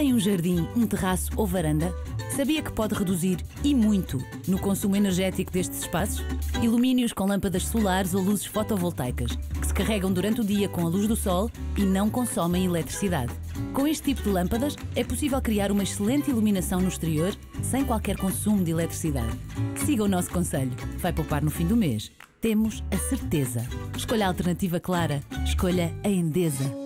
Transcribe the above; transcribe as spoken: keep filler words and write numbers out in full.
Tem um jardim, um terraço ou varanda? Sabia que pode reduzir, e muito, no consumo energético destes espaços? Ilumine-os com lâmpadas solares ou luzes fotovoltaicas, que se carregam durante o dia com a luz do sol e não consomem eletricidade. Com este tipo de lâmpadas, é possível criar uma excelente iluminação no exterior, sem qualquer consumo de eletricidade. Siga o nosso conselho. Vai poupar no fim do mês. Temos a certeza. Escolha a alternativa clara. Escolha a Endesa.